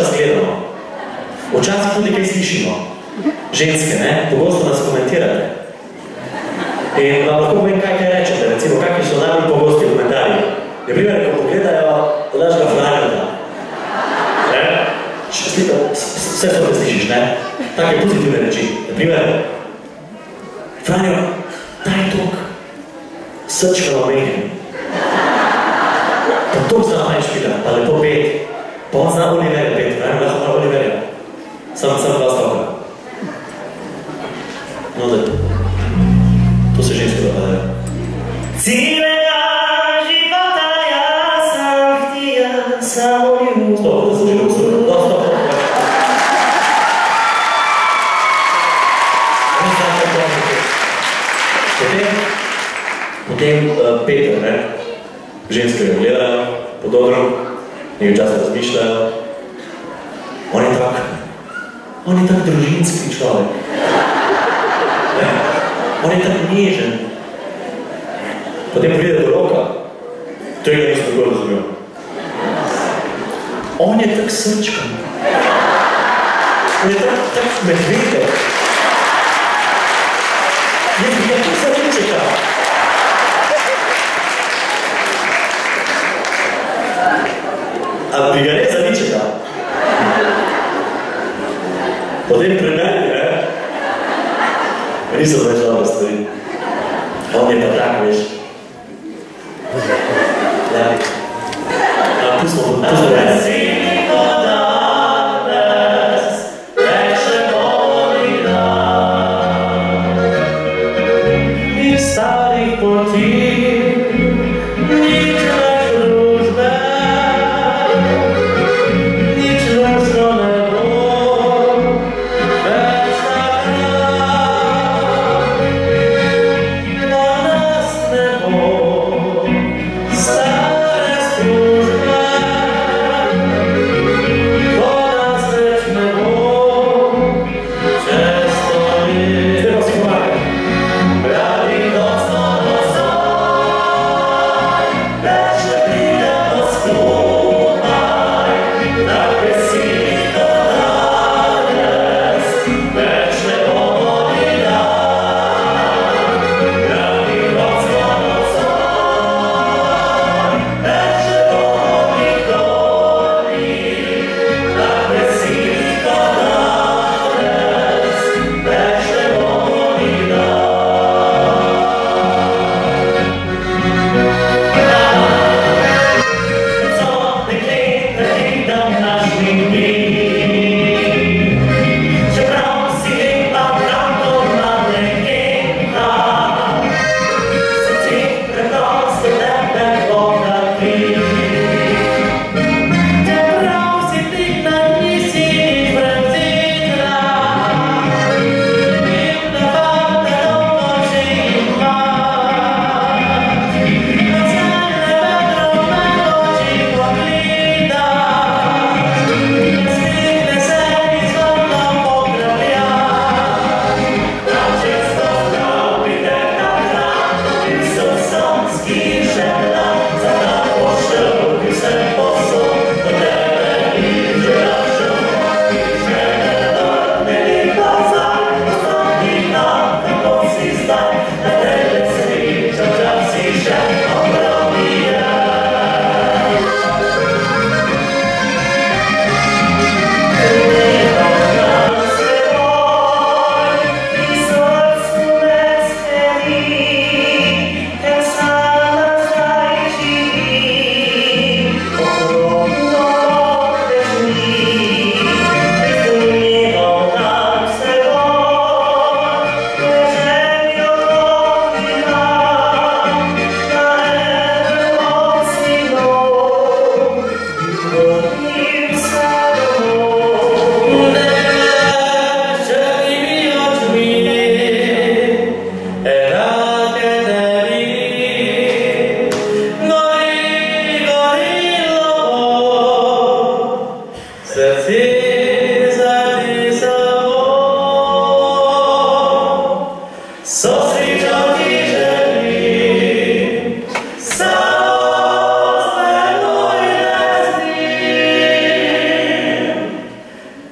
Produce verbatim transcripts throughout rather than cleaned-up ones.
nas gledamo. Včasih tudi kaj slišimo. Ženske, ne? Pogosto nas komentirate. In vam lahko povem, kaj kaj rečete, recimo, kakvi so najbolj pogosti komentarji. Na primer, ko pogledajo od našega Franjota. Vse to te slišiš, ne? Take pozitivne reči. Na primer, Franjo, daj tok, srčka v meni. Pa tok zna manj špila, pa lepo pet. Pa on zna Oliverja pet, Franjo, da zna Oliverja. Sam, sam dva stavka. No, da, to se žensko dopadajo. Cilega života ja sam htija samo ljubu. Stop, da se že dobro. Stop, stop, stop. Potem, potem uh, Peter, ne? Ženske ga gledajo, pod odrom, nekaj časa razmišljajo. On je tak, on je tak družinski človek. Ne? On je tak nježen. Potem pride do Roka. Tega nisem tako razumel. On je tak srčkan. On je tak, tak medvedek. Jaz bi ga tak srčeka. A bi ga ne zaničeka? Potem pri meni, ne? Nisem več dobro stvari. On je pa tak, veš. Ja. A, tu smo, tu smo.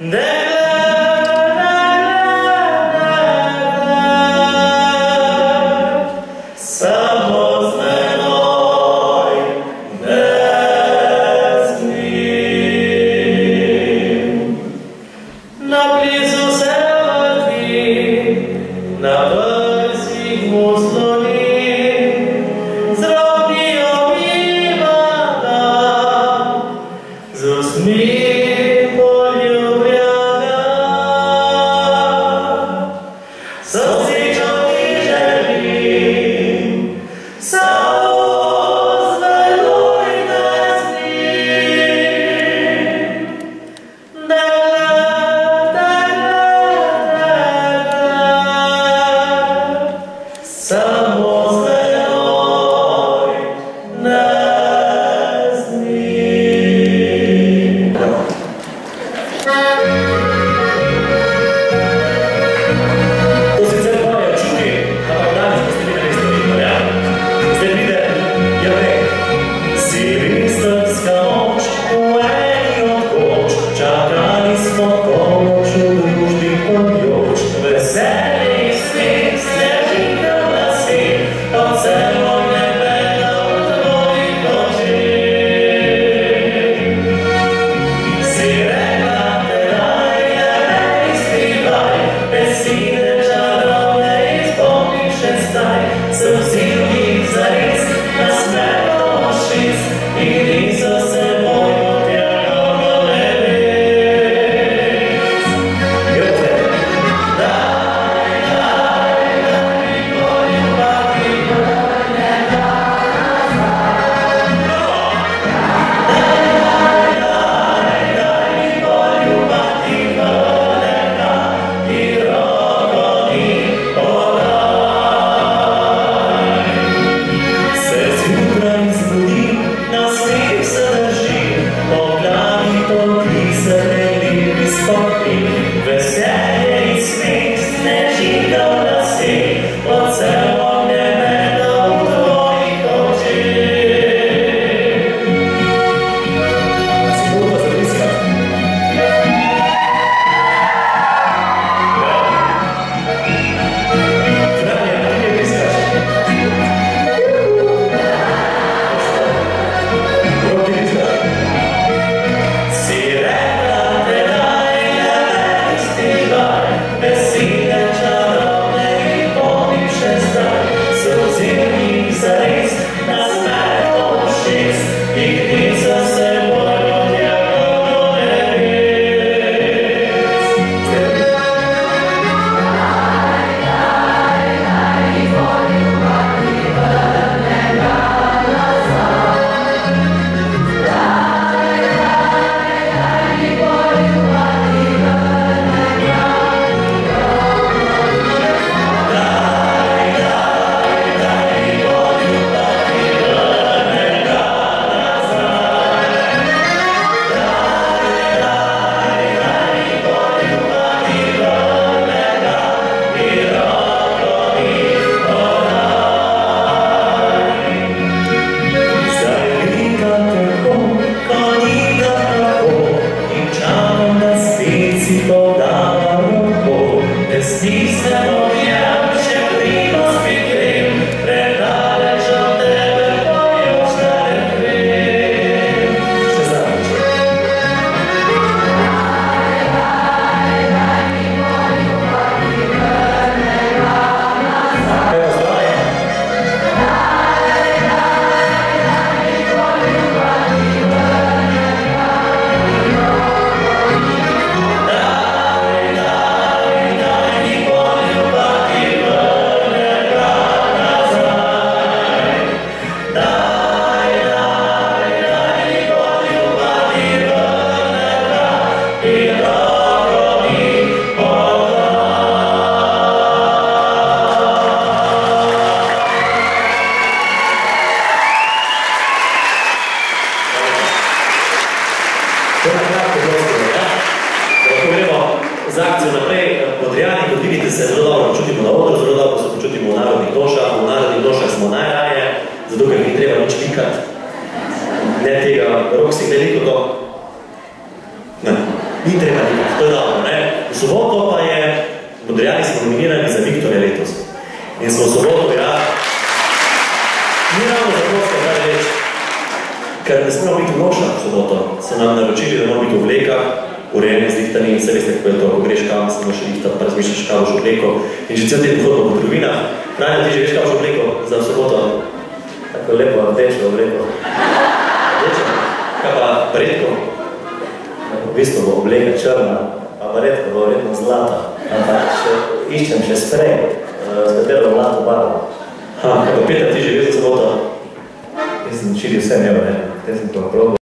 Ne tega, rok si veliko to. Ne. Ni treba nikaj, to je dobro, ne? V soboto pa je, Modrijani smo nominirani za Viktorja letos. In smo v soboto, ja, ni ravno za prosto, kaj reč, ker ne smemo biti noša v soboto. So nam naročili, da moramo biti v vlekah, urejene z lihtani, vse veste, kako je to, ko greš kam, se moraš lihtat, pa razmišljaš, kaj boš obleko. In že cel teden hodimo po trgovinah, Franja, ti že veš, kaj boš obleko za v soboto? Tako lepo, rdečo obleko. Rdečo? Kaj pa bredko? V bistvu bo obleka črna, pa bredko bo vredno zlata. Ampak še iščem še sprej, s katero zlato barvo. Ha, kaj pa Peter, ti že veš za soboto? Jaz sem učili vse njeva, ne? Te sem to probal.